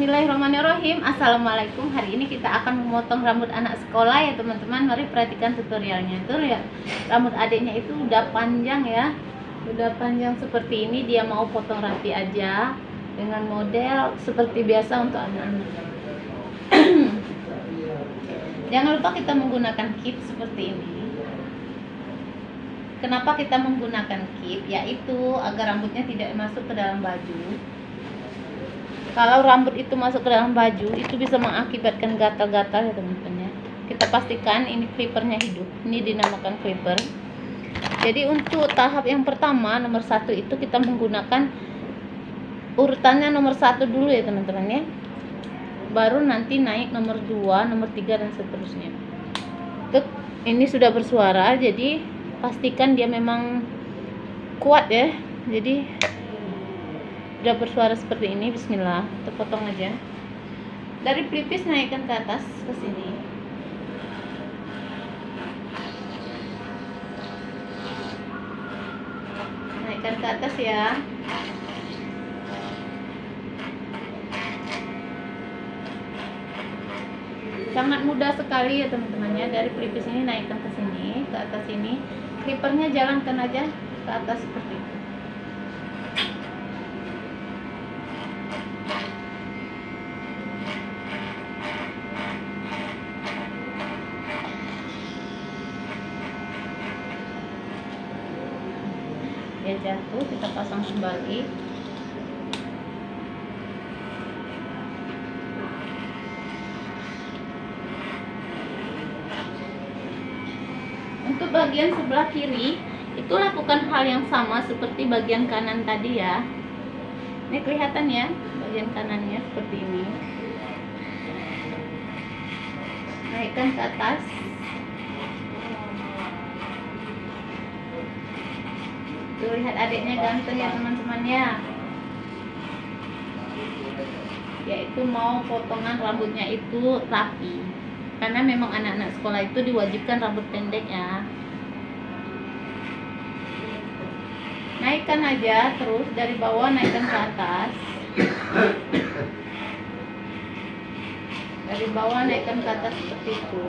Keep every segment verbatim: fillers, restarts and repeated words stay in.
Bismillahirrahmanirrahim. Assalamualaikum. Hari ini kita akan memotong rambut anak sekolah ya teman-teman. Mari perhatikan tutorialnya. Tuh ya, rambut adiknya itu udah panjang ya, udah panjang seperti ini. Dia mau potong rapi aja dengan model seperti biasa untuk anak-anak. Jangan lupa kita menggunakan clip seperti ini. Kenapa kita menggunakan clip? Yaitu agar rambutnya tidak masuk ke dalam baju. Kalau rambut itu masuk ke dalam baju, itu bisa mengakibatkan gatal-gatal ya teman-teman ya. Kita pastikan ini clippernya hidup. Ini dinamakan clipper. Jadi untuk tahap yang pertama, nomor satu itu kita menggunakan urutannya nomor satu dulu ya teman-teman ya. Baru nanti naik nomor dua, nomor tiga dan seterusnya. Tuk, ini sudah bersuara, jadi pastikan dia memang kuat ya. Jadi udah bersuara seperti ini. Bismillah, kita potong aja dari pelipis, naikkan ke atas ke sini. Naikkan ke atas ya. Sangat mudah sekali ya teman-teman ya. Dari pelipis ini naikkan ke sini, ke atas ini. Clippernya jalankan aja ke atas seperti itu. Dia jatuh, kita pasang kembali. Untuk bagian sebelah kiri itu lakukan hal yang sama seperti bagian kanan tadi ya. Ini kelihatan ya, bagian kanannya seperti ini. Naikkan ke atas. Tuh, lihat adiknya ganteng ya teman-teman ya. Yaitu mau potongan rambutnya itu rapi. Karena memang anak-anak sekolah itu diwajibkan rambut pendek ya. Naikkan aja terus dari bawah, naikkan ke atas. Dari bawah naikkan ke atas seperti itu.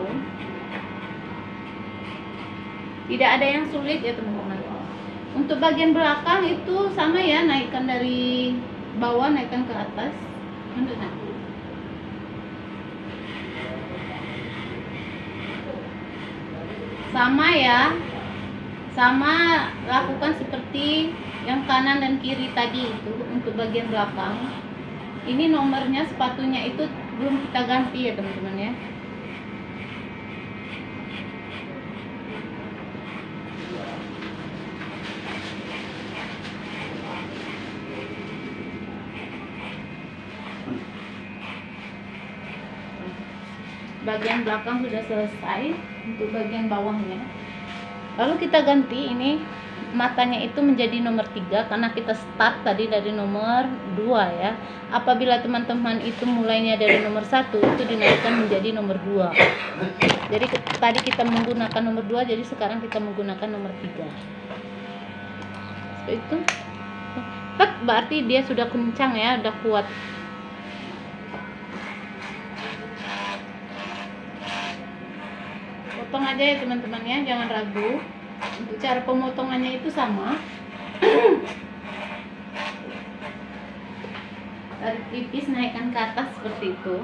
Tidak ada yang sulit ya teman-teman. Untuk bagian belakang itu sama ya, naikkan dari bawah, naikkan ke atas. Untuk nah. Sama ya, sama lakukan seperti yang kanan dan kiri tadi itu. Untuk bagian belakang ini nomornya sepatunya itu belum kita ganti ya teman-teman ya. Bagian belakang sudah selesai. Untuk bagian bawahnya lalu kita ganti ini matanya itu menjadi nomor tiga karena kita start tadi dari nomor dua ya. Apabila teman-teman itu mulainya dari nomor satu, itu dinaikkan menjadi nomor dua. Jadi tadi kita menggunakan nomor dua, jadi sekarang kita menggunakan nomor tiga. Seperti itu. Tek, berarti dia sudah kencang ya, udah kuat. Potong aja ya teman-teman ya, jangan ragu. Untuk cara pemotongannya itu sama. Dari tipis naikkan ke atas seperti itu.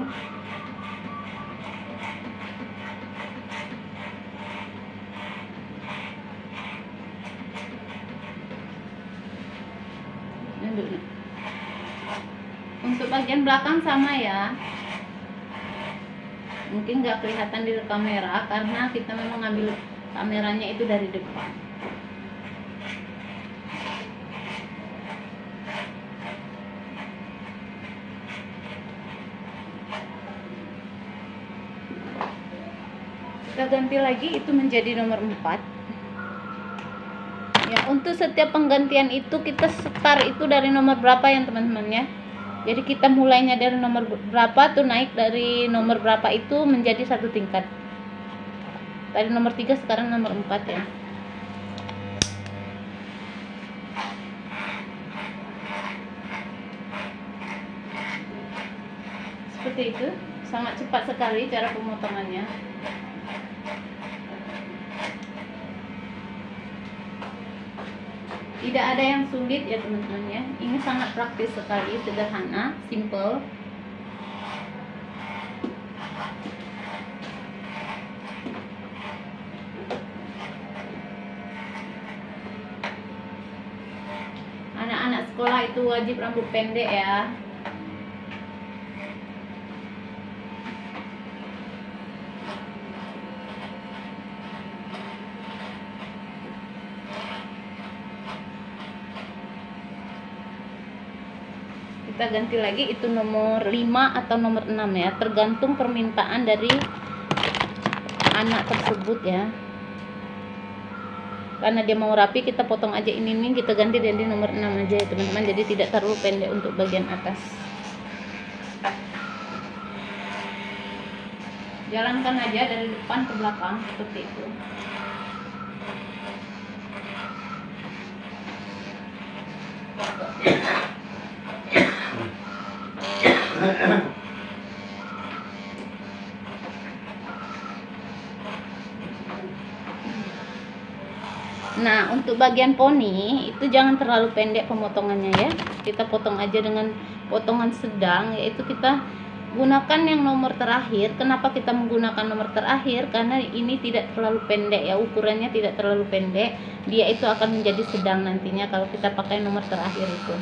Untuk bagian belakang sama ya. Mungkin nggak kelihatan di kamera karena kita memang ngambil kameranya itu dari depan. Kita ganti lagi, itu menjadi nomor empat ya. Untuk setiap penggantian itu kita start itu dari nomor berapa ya teman-teman ya. Jadi kita mulainya dari nomor berapa tuh, naik dari nomor berapa itu menjadi satu tingkat. Dari nomor tiga sekarang nomor empat ya. Seperti itu, sangat cepat sekali cara pemotongannya. Tidak ada yang sulit ya teman-teman ya. Ini sangat praktis sekali, sederhana, simple. Anak-anak sekolah itu wajib rambut pendek ya. Kita ganti lagi, itu nomor lima atau nomor enam ya, tergantung permintaan dari anak tersebut ya. Karena dia mau rapi, kita potong aja ini nih, kita ganti jadi nomor enam aja ya teman-teman, jadi tidak terlalu pendek untuk bagian atas. Jalankan aja dari depan ke belakang seperti itu. Nah, untuk bagian poni itu jangan terlalu pendek pemotongannya ya. Kita potong aja dengan potongan sedang, yaitu kita gunakan yang nomor terakhir. Kenapa kita menggunakan nomor terakhir? Karena ini tidak terlalu pendek ya, ukurannya tidak terlalu pendek. Dia itu akan menjadi sedang nantinya kalau kita pakai nomor terakhir itu.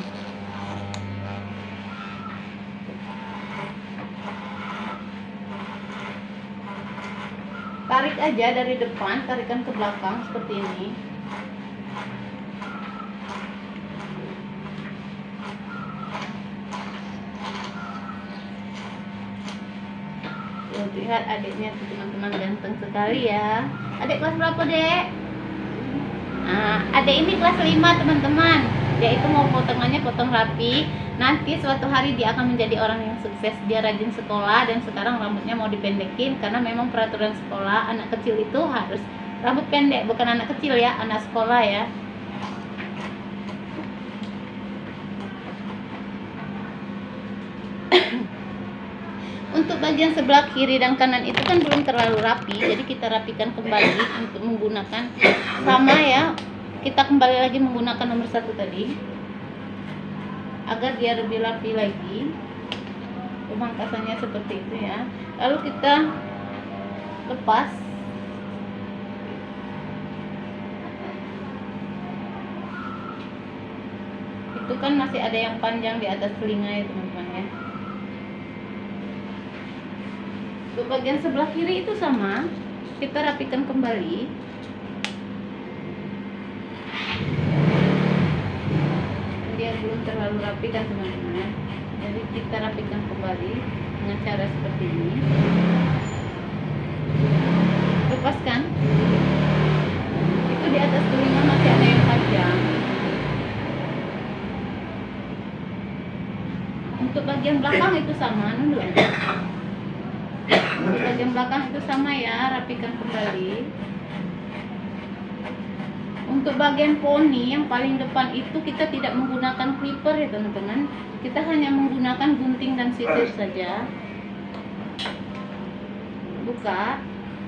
Tarik aja dari depan, tarikan ke belakang seperti ini. Lihat adiknya tuh teman-teman, ganteng sekali ya. Adik kelas berapa, Dek? Nah, adik ini kelas lima teman-teman. Dia itu mau potongannya potong rapi. Nanti suatu hari dia akan menjadi orang yang sukses. Dia rajin sekolah dan sekarang rambutnya mau dipendekin karena memang peraturan sekolah anak kecil itu harus rambut pendek. Bukan anak kecil ya, anak sekolah ya. Untuk bagian sebelah kiri dan kanan itu kan belum terlalu rapi, jadi kita rapikan kembali untuk menggunakan sama ya. Kita kembali lagi menggunakan nomor satu tadi agar dia lebih rapi lagi. Pemangkasannya seperti itu ya. Lalu kita lepas. Itu kan masih ada yang panjang di atas telinga ya teman-teman ya. Untuk bagian sebelah kiri itu sama, kita rapikan kembali. Dia belum terlalu rapi kan teman-teman, jadi kita rapikan kembali dengan cara seperti ini. Lepaskan. Itu di atas telinga masih ada yang panjang. Untuk bagian belakang itu sama, nunduk. Di bagian belakang itu sama ya, rapikan kembali. Untuk bagian poni yang paling depan itu kita tidak menggunakan clipper ya teman-teman. Kita hanya menggunakan gunting dan sisir saja. Buka.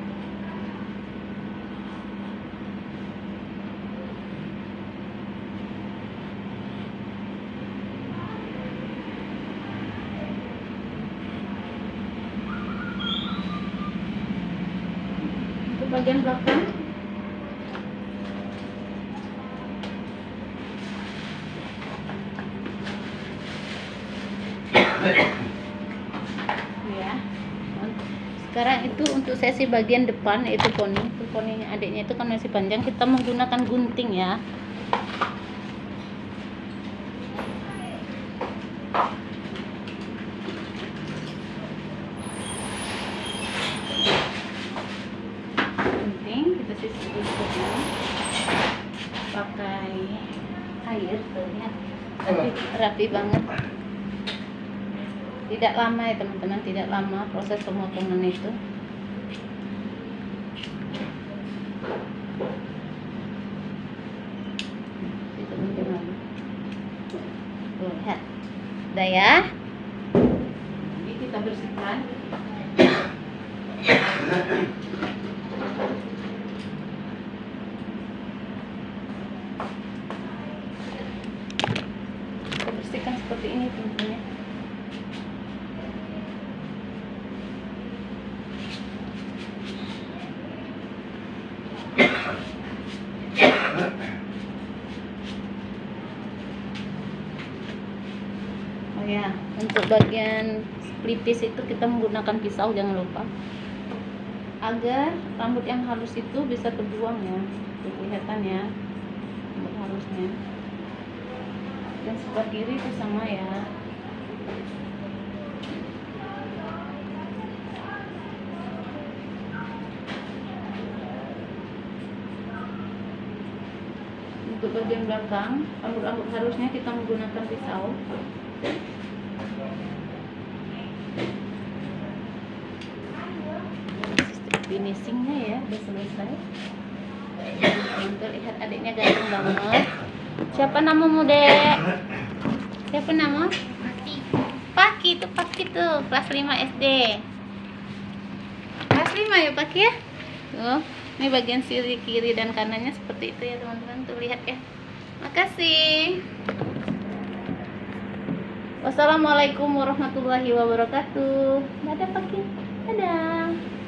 Bagian belakang ya. Sekarang itu untuk sesi bagian depan yaitu poni. Itu poninya adiknya itu kan masih panjang, kita menggunakan gunting ya. Pakai air tuh ya, tapi rapi banget, tidak lama ya teman-teman, tidak lama proses pemotongan itu. Tuh lihat, udah ya. Jadi kita bersihkan. Kita bersihkan seperti ini tentunya. Oh ya, untuk bagian pelipis itu kita menggunakan pisau, jangan lupa, agar rambut yang halus itu bisa terbuang ya. Kelihatan ya rambut halusnya. Dan sebelah kiri itu sama ya. Untuk bagian belakang rambut-rambut halusnya kita menggunakan pisau. Finishingnya ya udah selesai. Untuk lihat adiknya ganteng banget. Siapa namamu, Dek? Siapa nama? Paki. Paki tuh, Paki tuh, kelas lima S D. Kelas lima ya, Paki ya? Tuh, ini bagian sisi kiri dan kanannya seperti itu ya, teman-teman. Tuh lihat ya. Makasih. Wassalamualaikum warahmatullahi wabarakatuh. Dadah, Paki. Dadah.